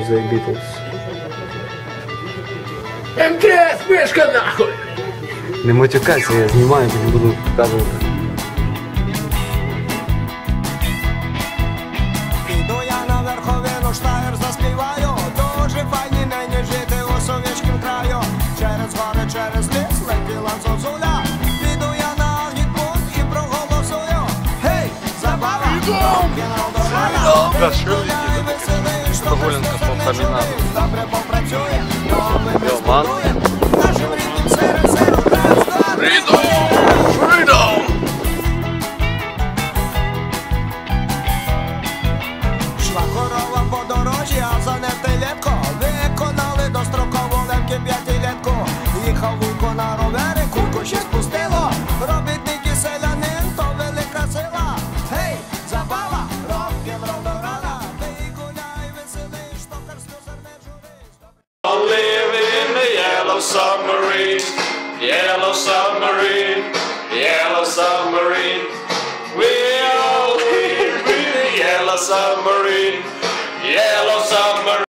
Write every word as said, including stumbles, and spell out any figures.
The Beatles. МТС, мишка нахуй! Не матюкайся, я знімаю, потім буду показувати. Піду я на верховину, штаєр заспіваю. Дуже файні нині жити у совєтськім краю. Через гори, через ліс летіла зозуля. Піду я на агітпункт і проголосую. Гей, забава! Рок-н-рол до рана. Гуляй, веселий, що без не добре попрацює. Новим не збудує. Нашим рідним серед серед Freedom! Freedom! Шла корова по дорожі, а за не телятко. Виконали дострокову лемки п'ятилетку. Їхав вуйко на ровері, кульку ще спустило. Робітник і селянин, то велика сила. Гей, забава, рок-н-рол до рана. Ти гуляй, веселий, штокар сльозер не журись. I'll live in the yellow submarine, yellow submarine, yellow submarine. We'll live in the yellow submarine, yellow submarine.